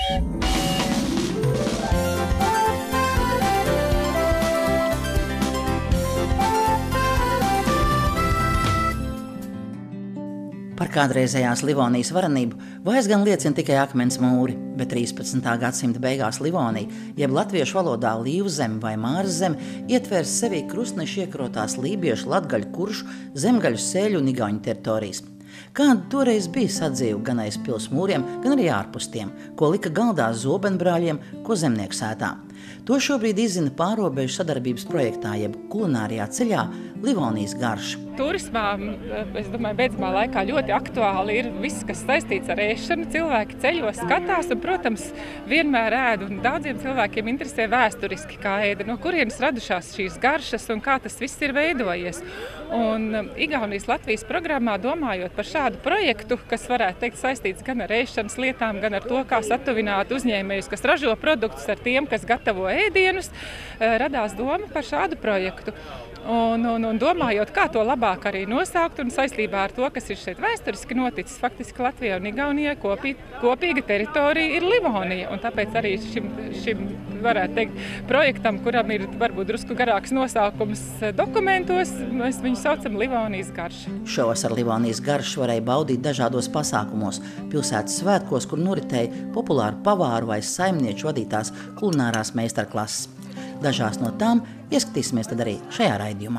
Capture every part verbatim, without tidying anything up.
Par kādreizējās Livonijas varenību vairs gan liecina tikai akmens mūri, bet trīspadsmitā gadsimta beigās Livonija, jeb latviešu valodā Līvzeme vai Mārzeme, ietvērs sevī krustnešu iekrotās lībiešu, latgaļu, kuršu, zemgaļu, sēļu un igauņu teritorijas. Kāda toreiz bija sadzīve gan aiz pils mūriem, gan arī ārpus tiem, ko lika galdā zobenbrāļiem, ko zemnieku sētā. To šobrīd izzina pārobežu sadarbības projektā, jeb kulinārijā ceļā Livonijas garša. Turismā, es domāju, beidzamā laikā ļoti aktuāli ir viss, kas saistīts ar ēšanu. Cilvēki ceļos skatās un, protams, vienmēr ēd. Un daudziem cilvēkiem interesē vēsturiski, kā ēda, no kurienes radušās šīs garšas un kā tas viss ir veidojies. Un Igaunijas Latvijas programmā, domājot par šādu projektu, kas varētu teikt saistīts gan ar ēšanas lietām, gan ar to, kā satuvināt uzņēmējus, kas ražo produktus ar tiem, kas gatavo ēdienus, radās doma par šādu projektu. Un, un, un domājot, kā to labāk arī nosaukt un saistībā ar to, kas ir šeit vēsturiski noticis, faktiski Latvijai un Igaunijai kopī, kopīga teritorija ir Livonija. Un tāpēc arī šim, šim, varētu teikt, projektam, kuram ir varbūt drusku garāks nosaukums dokumentos, mēs viņu saucam Livonijas garša. Šovasar Livonijas garšu varēja baudīt dažādos pasākumos, pilsētas svētkos, kur noritēja populāru pavāru vai saimnieču vadītās kulinārās meistarklases. Dažās no tām ieskatīsimies tad arī šajā raidījumā.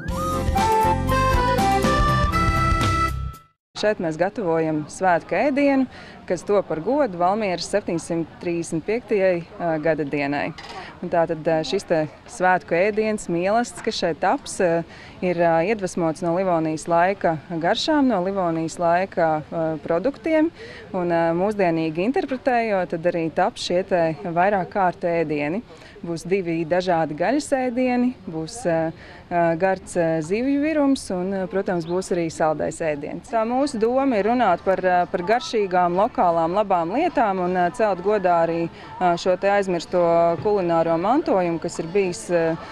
Šeit mēs gatavojam svētku ēdienu, kas to par godu Valmieras septiņsimt trīsdesmit piektajai gada dienai. Un tātad šis te svētku ēdiens, mielasts, kas šeit taps, ir iedvesmots no Livonijas laika garšām, no Livonijas laika produktiem. Un mūsdienīgi interpretējot, tad arī taps šie te vairāk kārtu ēdieni. Būs divi dažādi gaļas ēdieni, būs gards zivju virums un, protams, būs arī saldais ēdiens. Tā mūsu doma ir runāt par, par garšīgām, lokālām, labām lietām un celt godā arī šo te aizmirsto kulināro mantojumu, kas ir bijis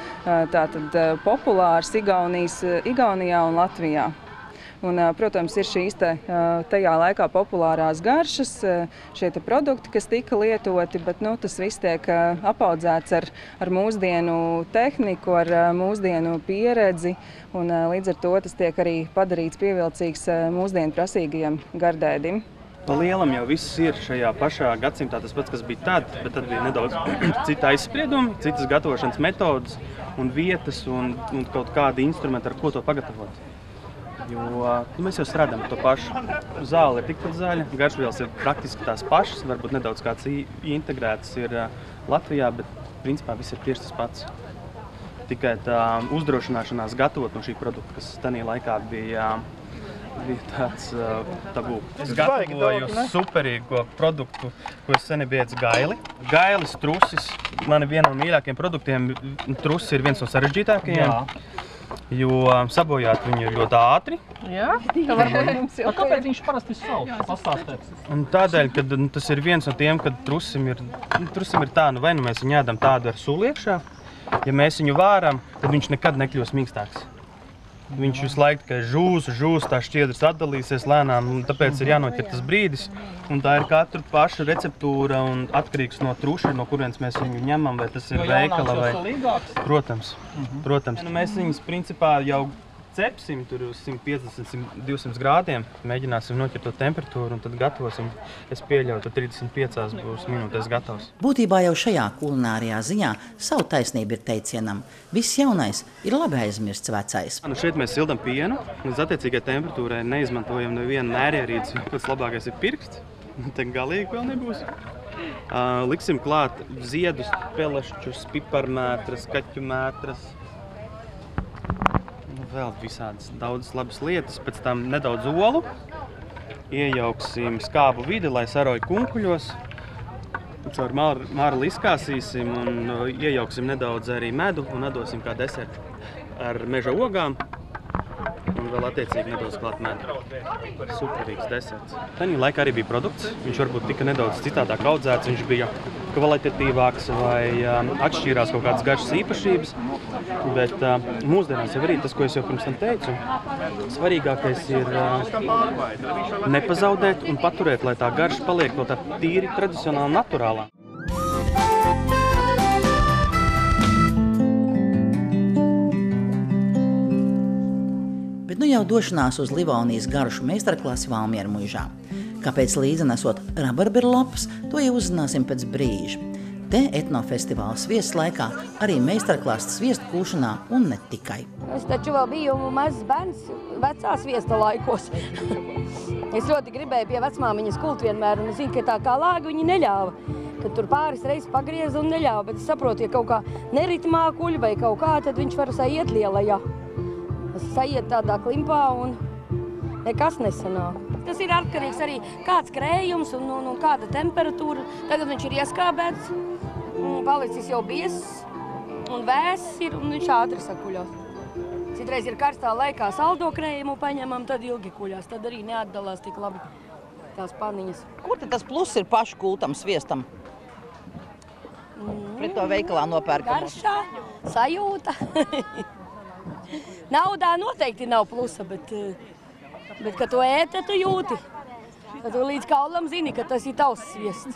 tātad populārs Igaunijas, Igaunijā un Latvijā. Un, protams, ir šīs te, tajā laikā populārās garšas, šie te produkti, kas tika lietoti, bet nu, tas viss tiek apaudzēts ar, ar mūsdienu tehniku, ar mūsdienu pieredzi, un līdz ar to tas tiek arī padarīts pievilcīgs mūsdienu prasīgajam gardēdim. Pa lielam jau viss ir šajā pašā gadsimtā tas pats, kas bija tad, bet tad bija nedaudz cita aizspriedumi, citas gatavošanas metodas un vietas un, un kaut kādi instrumenti, ar ko to pagatavot. Jo nu, mēs jau strādājam to pašu. Zāle ir tikpat zaļa, garšvielas ir praktiski tās pašas, varbūt nedaudz kāds integrēts ir Latvijā, bet principā viss ir tieši tas pats. Tikai tā uzdrošināšanās gatavot no šī produkta, kas tajā laikā bija, bija tāds uh, tabū. Es gatavoju superīgo produktu, ko es sen biju ēdis gaili. Gailis, trusis, mani viena no mīļākajiem produktiem, trusis ir viens no sarežģītākajiem. Jā. Jo sabojāt viņu ļoti ātri. Jā, tā varbūt mums jau. Kāpēc viņš parasti ir savs? Pastāstēt. Un tādēļ, kad nu, tas ir viens no tiem, kad trusim ir, trusim ir tā, nu vai nu mēs viņu ēdam tādu ar sulu iekšā, ja mēs viņu vāram, tad viņš nekad nekļūs mīkstāks. Viņš visu laiku tikai žūs, žūs, tā šķiedras atdalīsies lēnām, un tāpēc ir jānoķer tas brīdis. Un tā ir katru paša receptūra un atkarīgs no truša, no kurienes mēs viņu ņemam, vai tas ir veikala vai... Protams, uh-huh. protams. Nu, mēs viņus principā jau cepsim tur uz simt piecdesmit līdz divsimt grādiem, mēģināsim noķert to temperatūru un tad gatavosim. Es pieļauju, ka trīsdesmit piecās būs minūtēs gatavs. Būtībā jau šajā kulinārijā ziņā savu taisnību ir teicienam. Viss jaunais ir labi aizmirsts vecais. Nu, šeit mēs sildam pienu, līdz attiecīgai temperatūrai neizmantojam nevienu nērierīci, jo pats labākais ir pirksts. Te galīgi vēl nebūs. Uh, liksim klāt ziedus, pelešķus, piparmētras, kaķumētras. Vēl visādas daudzas labas lietas, pēc tam nedaudz olu, iejauksim skābu vidi, lai sarauj kunkuļos, caur marli izkāsīsim un iejauksim nedaudz arī medu un atdosim kā desertu ar meža ogām un vēl attiecīgi nedaudz klāt medu. Superīgs deserts. Tajā laikā arī bija produkts, viņš varbūt tika nedaudz citādāk audzēts, viņš bija kvalitatīvāks vai um, atšķīrās kaut kādas garšas īpašības. Bet uh, mūsdienās jau arī tas, ko es jau pirms tam teicu, svarīgākais ir uh, nepazaudēt un paturēt, lai tā garša paliek no tā tīri tradicionāli naturālā. Bet nu jau došanās uz Livonijas garšu meistarklasi Valmieru muižā. Kāpēc līdzi nesot rabarberu lapas, to jau uzzināsim pēc brīža. Te etnofestivāla sviests laikā arī meistarklāsts sviestu kūšanā un ne tikai. Es taču vēl biju mazs bērns vecā sviesta laikos. Es ļoti gribēju pie vecmāmiņas kult vienmēr, un zinu, ka tā kā lāga viņi neļāva. Kad tur pāris reizes pagrieza un neļāva, bet es saprotu, ja kaut kā neritmā kuļ vai kaut kā, tad viņš var saiet lielajā. Es saiet tādā klimpā un nekas nesanāk. Tas ir atkarīgs arī kāds krējums un, un, un kāda temperatūra. Tagad viņš ir ieskābēts, palicis jau biezs un vēss ir, un viņš ātri sakuļās. Citreiz ir karstā laikā saldo krējumu paņemam, tad ilgi kuļās, tad arī neatdalās tik labi tās paniņas. Kur tad tas pluss ir pašu kultam sviestam? Mm. Pret to veikalā nopērkamo? Garšā, sajūta. Naudā noteikti nav plusa, bet... Bet, kad tu ēd, tad tu jūti. Tad tu līdz kaulam zini, ka tas ir tavs sviests.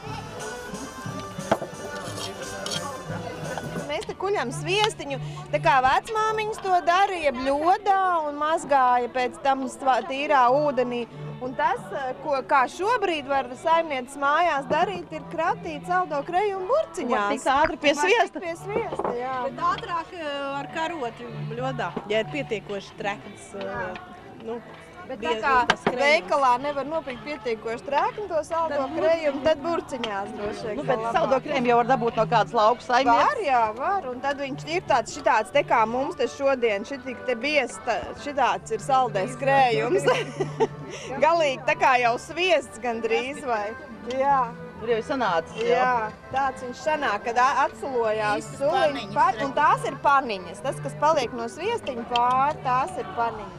Mēs te kuļam sviestiņu, tā kā vecmāmiņas to darīja bļodā un mazgāja pēc tam tīrā ūdenī. Un tas, ko, kā šobrīd var saimnieces mājās darīt, ir kratīt saldo krejumu burciņās. Tik ātri pie sviesta. Pie sviesta, jā. Bet ātrāk ar karoti bļodā, ja ir pietiekoši trekns. Nu, Bet tā kā veikalā nevar nopirkt pietiekoši trekni to saldo krejumu, tad burciņās droši vien. Nu, bet saldo krejumu jau var dabūt no kādas lauku saimnieces? Var, jā, var. Un tad viņš ir tāds šitāds, te kā mums te šodien, šitik te bies, šitāds ir saldais krējums. Galīgi tā kā jau sviests gandrīz vai. Jā. Tur jau ir sanācis. Jā, tāds viņš sanāk, kad atsulojās suliņi. Un tās ir paniņas. Tas, kas paliek no sviestiņa pār, tās ir paniņas.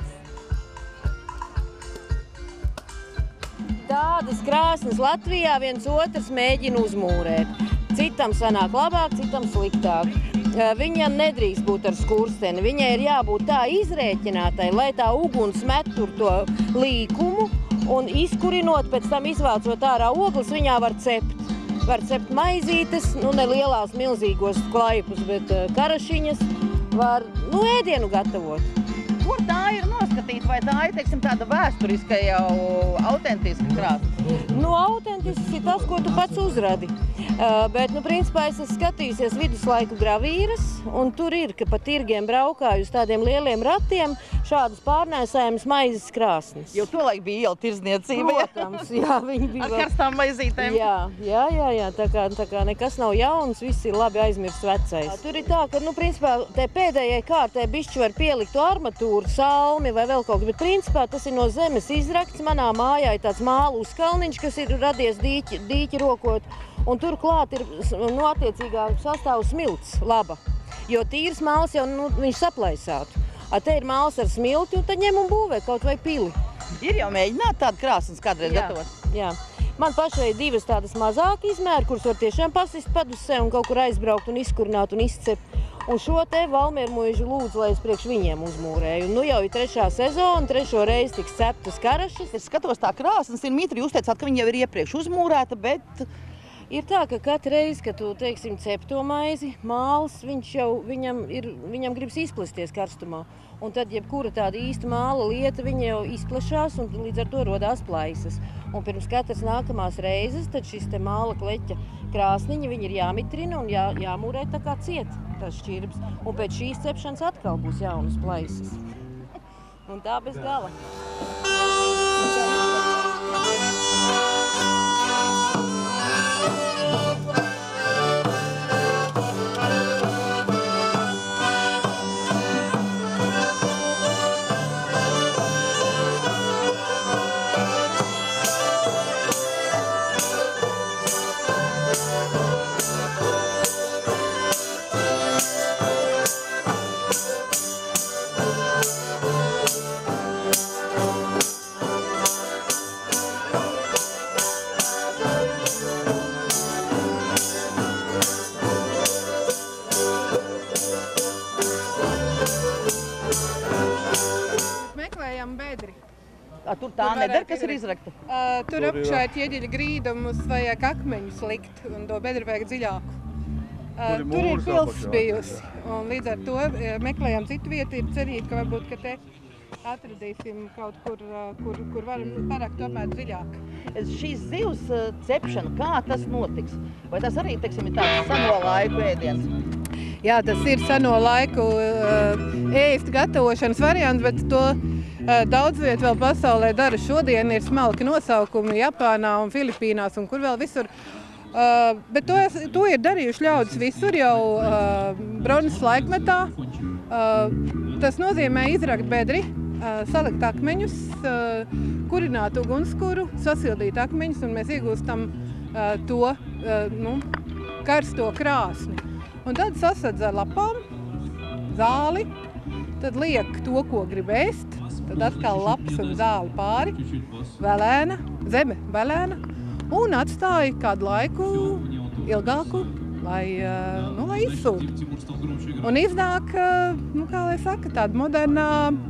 Tādas krāsnes Latvijā viens otrs mēģina uzmūrēt. Citam sanāk labāk, citam sliktāk. Viņam nedrīkst būt ar skursteni, viņai ir jābūt tā izrēķinātai, lai tā uguns met tur to līkumu un izkurinot, pēc tam izvācot ārā ogles, viņā var cept. Var cept maizītes, nu ne lielās milzīgos klaipus, bet karašiņas, var, nu, ēdienu gatavot. Kur tā ir noskatīta, vai tā ir, teiksim, tāda vēsturiska jau autentiska krāsa? Nu, autentisks ir tas, ko tu pats uzradi. Uh, bet, nu, principā es esmu skatījusies viduslaiku gravīras, un tur ir, ka pa tirgiem braukāju uz tādiem lieliem ratiem šādas pārnēsājumas maizes krāsnes. Jo tolaik bija iela tirdzniecība, ja? Protams, jā, viņi bija... Ar karstām maizītēm? Jā, jā, jā, jā, tā kā, tā kā nekas nav jauns, viss ir labi aizmirsts vecais. Tur ir tā, ka, nu, principā, te pēdējai kārtē bišķi var pielikt armatūru, salmi vai vēl kaut kas, bet principā tas ir no zemes izrakts. Manā mājā ir tāds mālu uzkalniņš, kas ir radies dīķi, dīķi rokot, un tur klāt ir, nu, attiecīgā sastāvu smilts laba, jo tīrs māls jau, nu, viņš saplaisātu. A te ir māls ar smilti, un tad ņem un būvē kaut vai pili. Ir jau mēģināt tādu krāsnes kādreiz gatavot? Jā. Man pašai ir divas tādas mazāk izmēri, kuras var tiešām pasist padusē un kaut kur aizbraukt un izkurināt un izcept. Un šo te Valmieru muižu lūdzu, lai es priekš viņiem uzmūrēju. Un nu jau ir trešā sezona, trešo reizi tiks ceptas karašas. Es skatos, tā krāsnes ir mitri, jūs teicāt, ka viņa jau ir iepriekš uzmūrēta, bet... Ir tā, ka katru reizi, kad tu, teiksim, cep to maizi, māls, viņš jau, viņam, ir, viņam gribas izplesties karstumā. Un tad, jebkura tāda īsta māla lieta, viņa jau izplešās un līdz ar to rodās plaisas. Un pirms katras nākamās reizes, tad šis te māla kleķa krāsniņa, viņa ir jāmitrina un jā, jāmūrē tā kā ciet tās šķirbs. Un pēc šīs cepšanas atkal būs jaunas plaisas. Un tā bez gala. A, tur tā nedara, kas ir izrakta? Uh, tur apakšā ir ķieģeļa grīda, mums vajag akmeņus likt, un to bedru vajag dziļāku. Uh, tur ir pils bijusi, un līdz ar to meklējām citu vietu, ir cerīt, ka varbūt, ka te atradīsim kaut kur, kur, kur varam parakt tomēr dziļāk. Šīs zivs cepšana, kā tas notiks? Vai tas arī, teiksim, ir tāds seno laiku ēdiens? Jā, tas ir seno laiku ēst gatavošanas variants, bet to daudz viet vēl pasaulē dara šodien. Ir smalki nosaukumi Japānā un Filipīnās un kur vēl visur. Uh, bet to, to ir darījuši ļaudis visur jau uh, bronzas laikmetā. Uh, tas nozīmē izrakt bedri, uh, salikt akmeņus, uh, kurināt ugunskura, sasildīt akmeņus, un mēs iegūstam uh, to uh, nu, karsto krāsni. Un tad sasadz ar lapām, zāli, tad liek to, ko grib ēst, tad atkal lapas un zāli pāri, velēna, zeme velēna, un atstāja kādu laiku ilgāku, lai, nu, lai izsūta. Un iznāk, nu, kā lai saka, tāda modernā,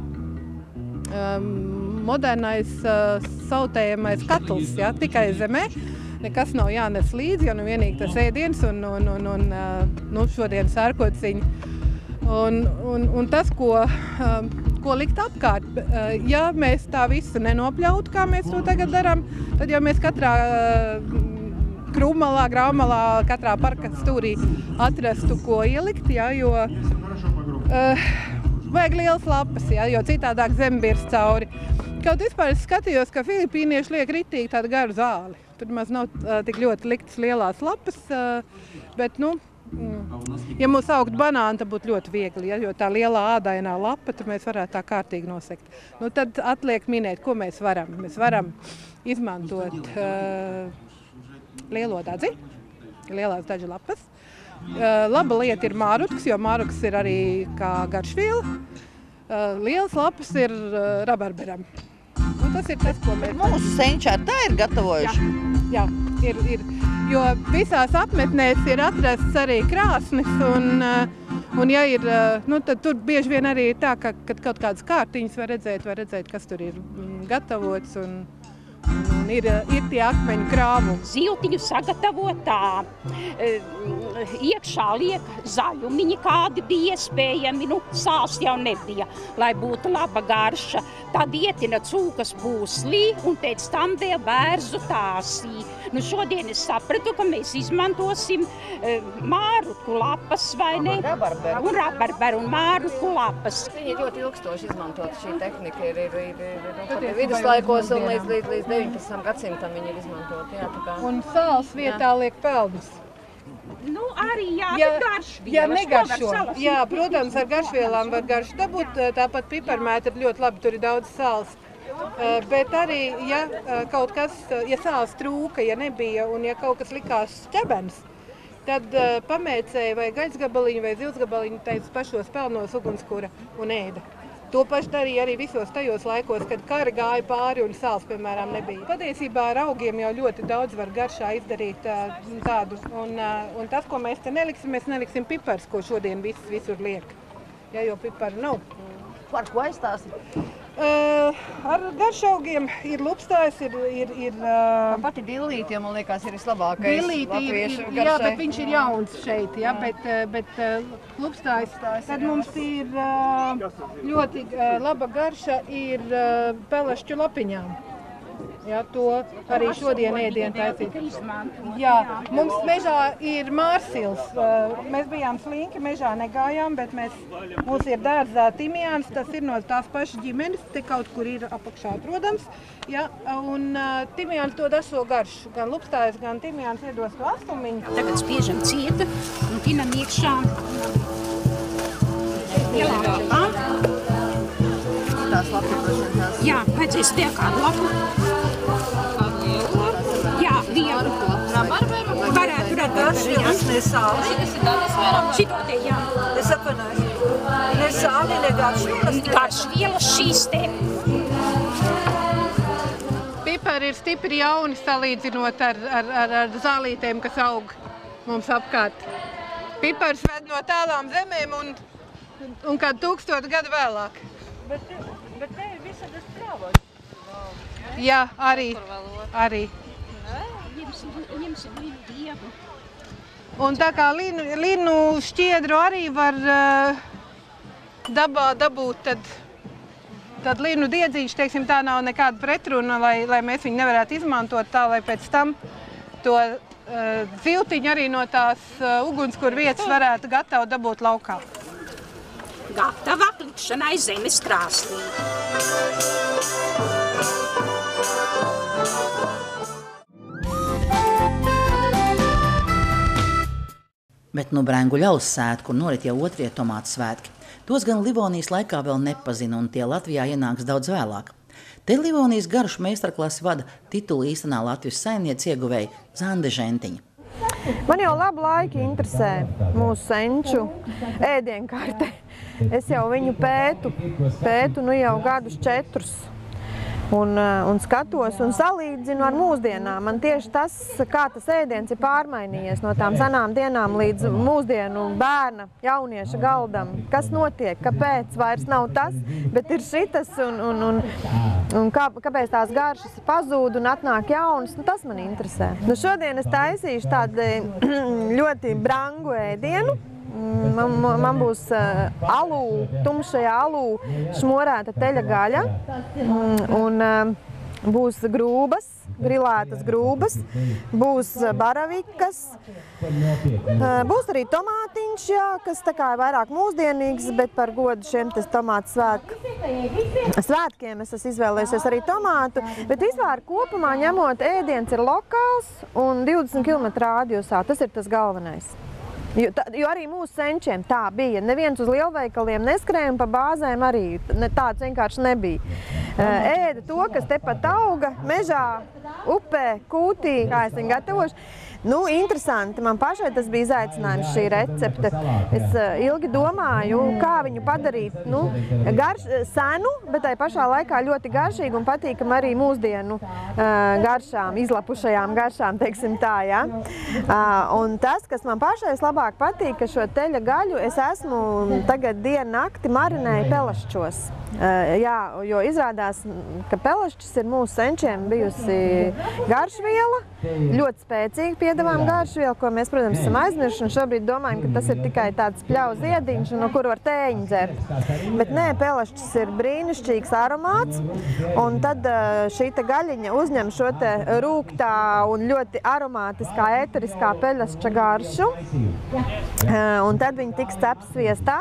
um, modernais uh, sautējamais katls, ja, tikai zemē. Nekas nav jānes līdzi, jo nu vienīgi tas ēdiens un, un, un, un uh, nu, šodien sērkociņi. Un, un, un tas, ko, um, ko likt apkārt, uh, ja mēs tā visu nenopļautu, kā mēs to tagad darām, tad jau mēs katrā uh, krūmalā, graumalā, katrā parka stūrī atrastu, ko ielikt, ja, jo uh, vajag liels lapas, ja, jo citādāk zem birs cauri. Kaut vispār es skatījos, ka filipīnieši liek ritīgi tādu garu zāli. Tur maz nav uh, tik ļoti liktas lielās lapas, uh, bet, nu, mm, ja mūs augt banāni, tad būtu ļoti viegli, ja, jo tā lielā ādainā lapa, tad mēs varētu tā kārtīgi nosekt. Nu, tad atliek minēt, ko mēs varam. Mēs varam izmantot uh, lielo dadzi, lielās dažu lapas. Uh, laba lieta ir māruks, jo māruks ir arī kā garšviela. Uh, lielas lapas ir uh, rabarberam. Un tas ir tas, ko mēs... Mūsu senči ar tā ir gatavojuši? Jā, jā ir, ir. Jo visās apmetnēs ir atrasts arī krāsnis, un, un ja ir, nu, tad tur bieži vien arī ir tā, ka, kad kaut kādas kārtiņas var redzēt, var redzēt, kas tur ir gatavots, un, un ir, ir tie akmeņu krāvumi. Ziltiņu sagatavotā, iekšā liek zaļumiņi, kādi bija iespējami, nu, sāls jau nebija, lai būtu laba garša. Tad ietina cūkas pūslī un pēc tam vēl bērzu tāsī. Nu, šodien es sapratu, ka mēs izmantosim e, mārutku lapas, vai ne? Rabarberu. Un rabarberu un mārutku lapas. Viņa ir ļoti ilgstoši izmantot šī tehnika, ir, ir, ir, ir, ir viduslaikos un līdz, līdz, līdz deviņpadsmitam gadsimtam viņa ir izmantot. Jā, tā kā. Un sāls vietā jā. Liek peldus. Nu, arī jā, ja, bet garšvielas. Ja negaršo, jā, protams, ar garšvielām var garšu dabūt, tāpat piparmēta ir ļoti labi, tur ir daudz sāls. Bet arī, ja kaut kas, ja sāls trūka, ja nebija un ja kaut kas likās ķebens, tad pamēcēja vai gaļas gabaliņu vai zivs gabaliņu tais pašos pelnos ugunskura un ēda. To paši darīja arī visos tajos laikos, kad kari gāja pāri un sāls, piemēram, nebija. Patiesībā ar augiem jau ļoti daudz var garšā izdarīt tādu. Un, un tas, ko mēs te neliksim, mēs neliksim pipars, ko šodien vis, visur liek. Ja, jo piparu nav. Ar ko aizstāsi? Uh, ar garšaugiem ir lupstājs, ir... ir, ir uh, pati dillīti, man liekas, ir vislabākais latviešu garšai. Jā, bet viņš ir jauns šeit, ja, bet, bet uh, lupstājs. Tad mums ir uh, ļoti uh, laba garša ir uh, pelašķu lapiņām. Jā, to arī šodien ēdien taisīt. Jā, mums mežā ir mārsils. Mēs bijām slinki, mežā negājām, bet mēs, mums ir dārzā timjāns, tas ir no tās pašas ģimenes, te kaut kur ir apakšā atrodams. Jā, un timjāns dod aso garšu, gan lupstājs, gan timjāns iedos to asumiņu. Tagad spiežam cieta un tinam iekšā. Tās lapas. Jā, vajadzēs tie kādu lapu. Jā, vienu. Rabarberu? Varētu rabarberu, jā. Ne sāli. Šito te, jā. Es atvainojos. Ne sāli, ne garšvielas. Garšvielas šīs te. Pipari ir stipri jauni salīdzinot ar, ar, ar, ar zālītēm, kas aug mums apkārt. Pipars ved no tālām zemēm un, un kādu tūkstotu gadu vēlāk. Bet, bet te ir visādas trāvas. Jā, arī. arī. Ņemsim Linu dievu. Un tā kā Linu, Linu šķiedru arī var uh, dabā dabūt, tad, tad Linu diedziņš, teiksim, tā nav nekāda pretruna, lai, lai mēs viņu nevarētu izmantot tā, lai pēc tam to uh, viltiņu arī no tās uh, ugunskura vietas varētu gatavu dabūt laukā. Gatava klikšanai zemes krāslī. Bet nu Brenguļaus svētku norit jau otrie tomātu svētki. Tos gan Livonijas laikā vēl nepazina, un tie Latvijā ienāks daudz vēlāk. Te Livonijas garšu meistarklasi vada titulu īstenā Latvijas saimniece ieguvēja Zande Žentiņa. Man jau labu laiku interesē mūsu senču ēdienkarte. Es jau viņu pētu, pētu nu jau gadus četrus. Un, un skatos un salīdzinu ar mūsdienām. Man tieši tas, kā tas ēdiens ir pārmainījies no tām senām dienām līdz mūsdienu bērna, jaunieša galdam. Kas notiek, kāpēc vairs nav tas, bet ir šitas un, un, un, un kā, kāpēc tās garšas pazūd un atnāk jaunas, nu, tas man interesē. Nu, šodien es taisīšu tādu ļoti brangu ēdienu. Man, man būs uh, alū, tumšajā alū šmorēta teļa gaļa un uh, būs grūbas, grilētas grūbas, būs baravikas, uh, būs arī tomātiņš, jā, kas tā kā ir vairāk mūsdienīgs, bet par godu šiem tas tomātu svētku. Svētkiem es esmu izvēlējusies arī tomātu, bet vispār kopumā ņemot ēdiens ir lokāls un divdesmit kilometru rādījusā, tas ir tas galvenais. Jo, tā, jo arī mūsu senčiem tā bija. Neviens uz lielveikaliem neskrēja un pa bāzēm arī ne, tāds vienkārši nebija. Ēda to, kas tepat auga, mežā, upē, kūtī, kā es viņu gatavošu. Nu, interesanti. Man pašai tas bija izaicinājums šī recepte. Es uh, ilgi domāju, kā viņu padarīt nu, garš, senu, bet tai pašā laikā ļoti garšīgu un patīkam arī mūsdienu uh, garšām, izlapušajām garšām, teiksim tā, ja? Uh, un tas, kas man pašai labāk patīk, ka šo teļa gaļu es esmu tagad dienu nakti marinēju pelašķos. Uh, jā, jo izrādās, ka pelašķis ir mūsu senčiem bijusi garšviela, ļoti spēcīga piedevām garšviela, ko mēs, protams, esam aizmirši, un šobrīd domājam, ka tas ir tikai tāds pļauju ziediņš, no kura var tēņu dzert. Bet nē, pelašķis ir brīnišķīgs aromāts, un tad uh, šī te gaļiņa uzņem šo te rūgtā un ļoti aromātiskā, ēteriskā pelašķa garšu, uh, un tad viņi tiks ceps sviestā.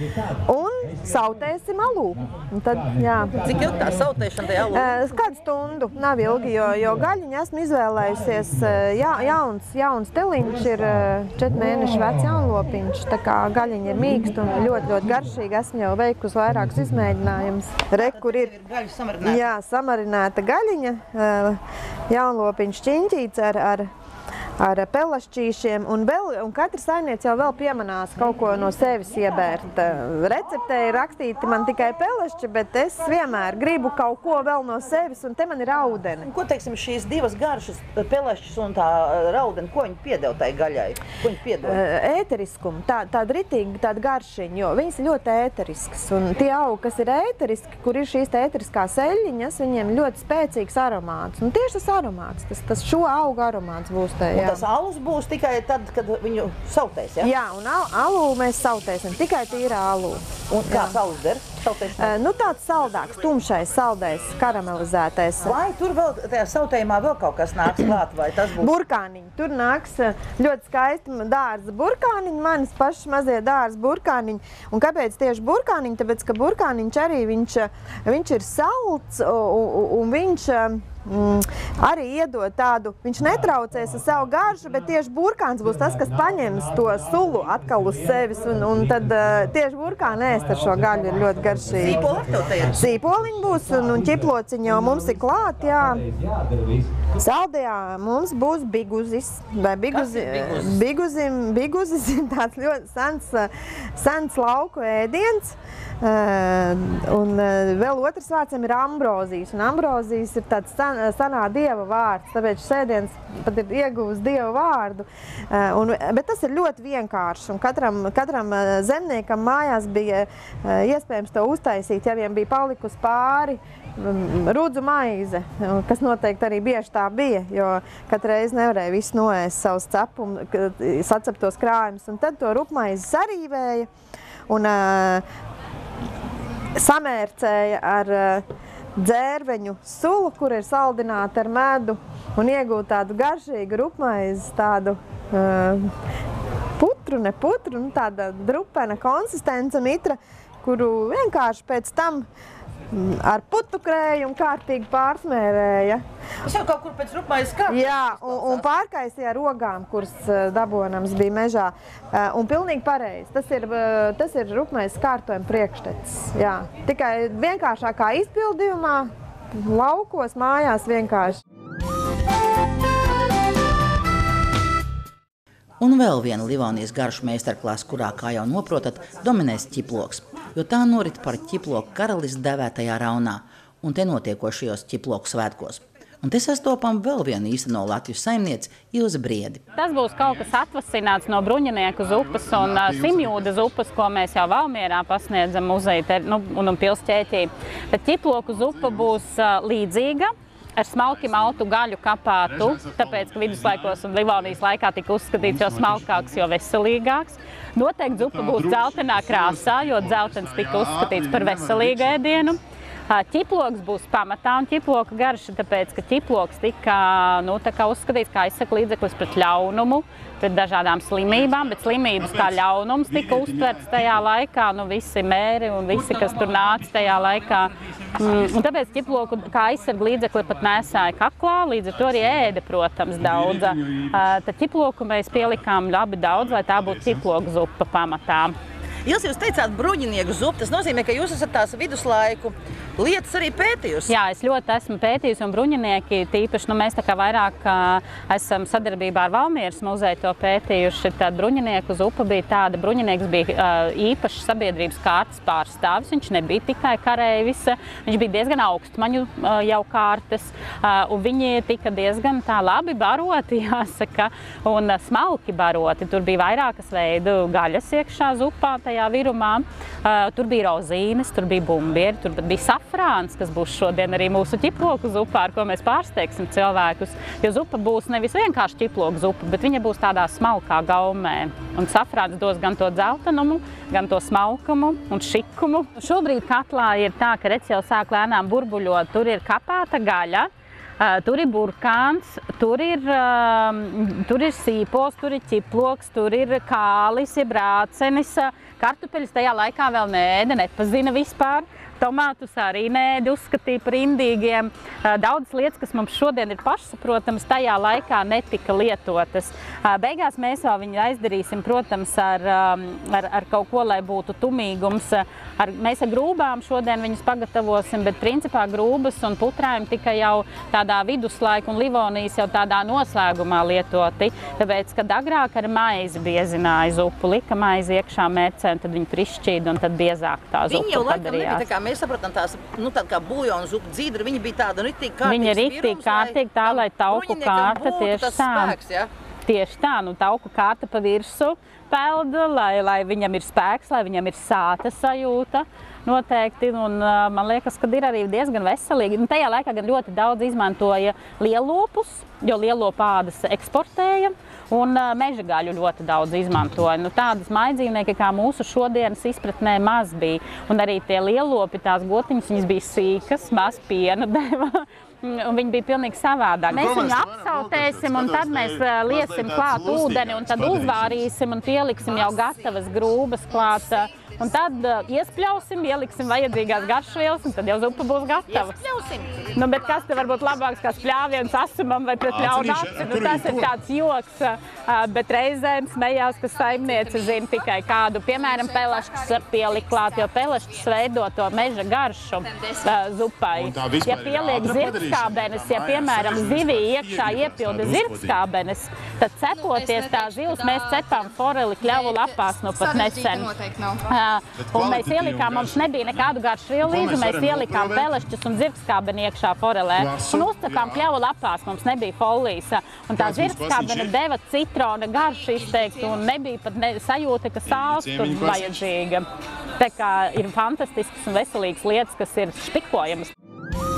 Un sautēsim alū. Un tad, jā. Cik ilgi tā sautēšana tajā alū? Kādu stundu, nav ilgi, jo, jo gaļiņu esmu izvēlējusies. Jā, jauns, jauns teliņš ir četru mēnešu vecs jaunlopiņš. Tā kā gaļiņa ir mīksta un ļoti, ļoti garšīga. Esmu jau veikusi vairākus izmēģinājumus. Re, kur ir jā, samarinēta gaļiņa, jaunlopiņš ķiņķīts ar, ar ar pelašķīšiem, un, vēl, un katra saimniece jau vēl piemanās kaut ko no sevis iebērt. Receptē ir rakstīti man tikai pelašķi, bet es vienmēr gribu kaut ko vēl no sevis, un te man ir raudene. Ko, teiksim, šīs divas garšas, pelašķis un tā raudene, ko viņi piedeva tai gaļai? Ko viņi piedeva? Ēteriskumu, tā, tāda ritīgi, tāda garšiņa, jo viņas ir ļoti ēteriskas, un tie augi, kas ir ēteriski, kur ir šīs ēteriskās eļļiņas, viņiem ļoti spēcīgs aromāts, un tieši tas aromāts, tas, tas šo augu aromāts būs te, jā. Tas alus būs tikai tad, kad viņu sautēs, ja? Jā, un al alu mēs sautēsim, tikai tīrā alu. Un kāds alus der? Sautēsim? Uh, nu tāds saldāks, tumšais, saldais, karamelizētais. Vai tur vēl, tajā sautējumā vēl kaut kas nāks klāt, vai tas būs? Burkāniņi. Tur nāks ļoti skaisti dārza burkāniņi, manis pašas mazie dārza burkāniņi. Un kāpēc tieši burkāniņi? Tāpēc, ka burkāniņš arī viņš, viņš ir salds un, un viņš Mm, arī iedod tādu, viņš netraucēs ar savu garšu, bet tieši burkāns būs tas, kas paņems to sulu atkal uz sevis, un, un tad uh, tieši burkāni ēst ar šo gaļu ir ļoti garšīgi. Sīpoli tev te ir? Sīpoliņi būs, un, un ķiplociņi jau mums ir klāt, jā. Saldajā mums būs biguzis, vai biguzi, biguzim, biguzis ir tāds ļoti sens, sens lauku ēdiens. Uh, un uh, vēl otrs vārds ir ambrozijas, un ambrozijas ir tāds san, sanā dieva vārds, tāpēc šis ēdiens pat ir ieguvis dieva vārdu. Uh, un, bet tas ir ļoti vienkārši, un katram, katram zemniekam mājās bija uh, iespējams to uztaisīt, ja viņiem bija palikusi pāri rudzu maize, kas noteikti arī bieži tā bija, jo katru reizi nevarēja visu noēst savus cepumu, saceptos krājumus, un tad to rupmaizi sarīvēja un uh, samērcēja ar uh, dzērveņu sulu, kur ir saldināta ar medu, un iegūt tādu garšīgu rupmaizi, tādu uh, putru, ne putru, nu, tāda drupena konsistence mitra, kuru vienkārši pēc tam ar putu krējumu kārtīgi pārsmērēja. Tas jau kaut kur pēc rupmaizes kārtas? Jā, un, un pārkaisīja ar ogām, kuras dabonams bija mežā. Un pilnīgi pareizi. Tas ir, tas ir rupmaizes kārtojuma priekštecis. Jā. Tikai vienkāršākā izpildījumā, laukos, mājās vienkārši. Un vēl viena Livonijas garšu meistarklase, kurā, kā jau noprotat, dominēs ķiploks, jo tā norit par ķiploku karalis devētajā raunā, un te notiekošajos ķiploku svētkos. Un te sastopam vēl vienu īsteno Latvijas saimnieci Ilzi Briedi. Tas būs kaut kas atvasināts no Bruņinieku zupas un uh, Simjūdas upas, ko mēs jau Valmierā pasniedzam muzeja nu, un, un pilsķēķī. Tad ķiploku zupa būs uh, līdzīga, ar smalki maltu gaļu kapātu, tāpēc, ka viduslaikos un Livonijas laikā tika uzskatīts jau smalkāks, jo veselīgāks. Noteikti zupa būs dzeltenā krāsā, jo dzeltens tika uzskatīts par veselīgu ēdienu. Ķiploks būs pamatā un ķiploka garša, tāpēc, ka ķiploks tika nu, tā kā uzskatīts kā aizsaka līdzeklis pret ļaunumu, pret dažādām slimībām, bet slimības kā ļaunums tika uztverts tajā laikā, nu visi mēri un visi, kas tur nāca tajā laikā. Un tāpēc ķiploku kā aizsarga līdzekli pat nesāja kaklā, līdz ar to arī ēda, protams, daudza. Tad ķiploku mēs pielikām labi daudz, lai tā būtu ķiploku zupa pamatā. Ilzi, jūs teicāt bruņinieku zupu, tas nozīmē, ka jūs esat tās viduslaiku lietas arī pētījusi. Jā, es ļoti esmu pētījusi, un bruņinieki tīpaši, nu mēs tā kā vairāk uh, esam sadarbībā ar Valmieras muzeju to pētījuši, tad bruņinieku zupa bija tāda, bruņinieks bija uh, īpaši sabiedrības kārtas pārstāvis, viņš nebija tikai karēvis, viņš bija diezgan augstmaņu uh, jau kārtas, uh, un viņi tika diezgan tā labi baroti, jāsaka, un uh, smalki baroti. Tur bija vairākas veidu gaļas iekšā zupā tajā virumā, uh, tur bija rozīnes, tur bija bumbieri, tur bija safrāns, kas būs šodien arī mūsu ķiploku zupā, ar ko mēs pārsteigsim cilvēkus, jo zupa būs nevis vienkārši ķiploku zupa, bet viņa būs tādā smalkā gaumē. Un safrāns dos gan to dzeltenumu, gan to smalkumu un šikumu. Šobrīd katlā ir tā, ka rec jau sāk lēnām burbuļot, tur ir kapāta gaļa, Uh, tur ir burkāns, tur ir, uh, tur ir sīpols, tur ir ķiploks, tur ir kālis, ir brācenis. Kartupeļus tajā laikā vēl neēda, nepazina vispār. Tomātus arī neēda, uzskatīja par indīgiem. Daudzas lietas, kas mums šodien ir pašsaprotamas, tajā laikā netika lietotas. Beigās mēs vēl viņu aizdarīsim, protams, ar, ar, ar kaut ko, lai būtu tumīgums. Ar, mēs ar grūbām šodien viņus pagatavosim, bet principā grūbas un putrājumi tika jau tādā viduslaika un Livonijas jau tādā noslēgumā lietoti. Tāpēc, kad agrāk ar maizi biezināja zupu, lika maizi iekšā mērcē, tad viņi tur izšķīda un tad biezāk tā zupa padarījās. Mēs saprotam tās, nu tāda kā buļļona zupa dzīdra, viņa bija tāda ritīgi kārtīgs. Viņa ir ritīgi kārtīgi tā, lai tauku kārta tieši tā. Spēks, ja? Tieši tā, nu tauku kārta pa virsu pelda, lai, lai viņam ir spēks, lai viņam ir sāta sajūta noteikti. Un man liekas, ka ir arī diezgan veselīgi. Nu, tajā laikā gan ļoti daudz izmantoja lielopus, jo lielopu ādas eksportēja. Un meža gaļu ļoti daudz izmantoja. Nu, tādas maidzīvnieki, kā mūsu šodienas izpratnē maz bija. Un arī tie lielopi, tās gotiņas, viņas bija sīkas, maz piena deva. Un viņi bija pilnīgi savādāk. Mēs viņu apsautēsim un tad mēs liesim klāt ūdeni un tad uzvārīsim un pieliksim jau gatavas grūbas klāt. Un tad iespļausim, ieliksim vajadzīgās garšvielas un tad jau zupa būs gatava. Iespļausim? Nu, bet kas te varbūt labāks kā spļāviens asumam vai pret ļaunu aci? Nu, tas ir tāds joks, bet reizēm smējās, ka saimniece zina tikai kādu. Piemēram, pelešķus var pielikt klāt, jo pelešķus veido to meža garšu zupai. Ja pieliek zirgskābenes, ja piemēram zivī iekšā iepilda zirgskābenes, tad cepoties tā zivs, mēs cepām foreli kļavu lapās nu pat nesen. Un mēs ielikām, mums nebija nekādu garšvielu līdzi, mēs ielikām pelešķus un zirgskābeni iekšā forelē. Un uzcekām kļavu lapās, mums nebija folijas. Un tā zirgskābene deva citrona garšu izteikti un nebija pat ne, sajūta, ka sāls tur vajadzīga. Tā kā ir fantastiskas un veselīgas lietas, kas ir špikojamas.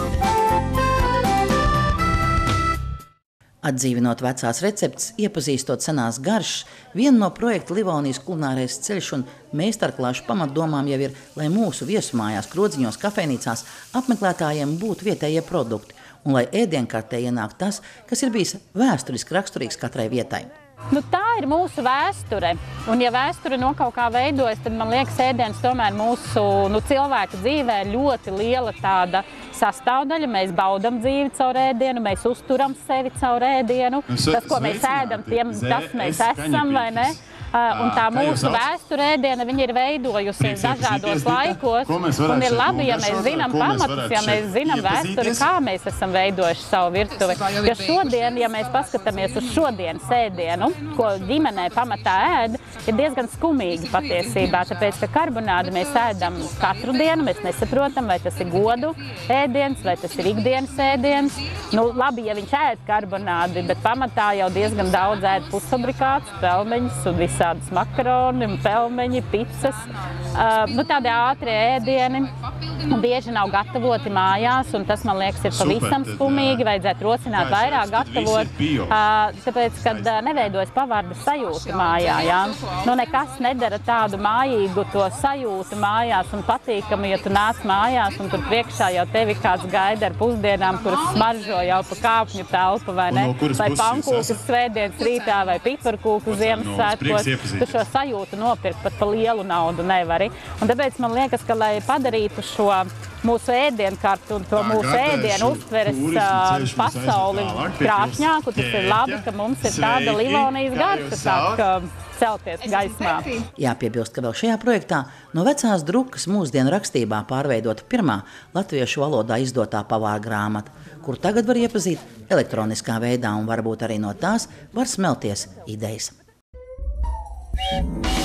Atdzīvinot vecās receptes, iepazīstot senās garšas, viena no projekta Livonijas kulinārais ceļš un meistarklāšu pamatdomām jau ir, lai mūsu viesumājās, krodziņos, kafejnīcās apmeklētājiem būtu vietējie produkti un lai ēdienkartē ienāk tas, kas ir bijis vēsturiski raksturīgs katrai vietai. Nu, tā ir mūsu vēsture, un ja vēsture no kaut kā veidojas, tad man liekas, ēdiens tomēr mūsu nu, cilvēka dzīvē ļoti liela tāda sastāvdaļa. Mēs baudam dzīvi caur ēdienu, mēs uzturam sevi caur ēdienu. Tas, ko mēs ēdam, tiem, tas mēs esam, vai ne? Un tā mūsu vēsture ēdiena, viņa ir veidojusies dažādos laikos, un ir labi, ja mēs zinām pamatus, ja mēs zinām vēsturi, kā mēs esam veidojuši savu virtuvi. Jo šodien, ja mēs paskatāmies uz šodienas ēdienu, ko ģimenē pamatā ēd, ir diezgan skumīgi patiesībā, tāpēc, ka karbonādi mēs ēdam katru dienu, mēs nesaprotam, vai tas ir godu ēdiens, vai tas ir ikdienas ēdiens. Nu, labi, ja viņš ēd karbonādi, bet pamatā jau diezgan daudz ēd pusfabrikātus, pelmeņus un visu. Tādas makaroni, pelmeņi, picas, uh, nu, tādi ātrie ēdieni, bieži nav gatavoti mājās, un tas, man liekas, ir pavisam skumīgi, vajadzētu rosināt vairāk gatavot, uh, tāpēc, kad uh, neveidojas pavardas sajūta mājā, jā. Nu, nekas nedara tādu mājīgu to sajūtu mājās un patīkamu, ja tu nāc mājās, un tur priekšā jau tevi kāds gaida ar pusdienām, kuras smaržo jau pa kāpņu telpu, vai ne? Vai pankūkas svētdienas rītā, vai piparkūku Ziemassvētkos. Tu šo sajūtu nopirkt pat pa lielu naudu nevari. Un tāpēc man liekas, ka, lai padarītu šo mūsu ēdienkartu un to mūsu ēdienu uztveres uh, pasauli krāšņāku, tas ir labi, ka mums ir tāda Livonijas garša sāk uh, celties gaismā. Jāpiebilst, ka vēl šajā projektā no vecās drukas mūsdienu rakstībā pārveidota pirmā latviešu valodā izdotā pavāra grāmata, kur tagad var iepazīt elektroniskā veidā un varbūt arī no tās var smelties idejas. Thank you.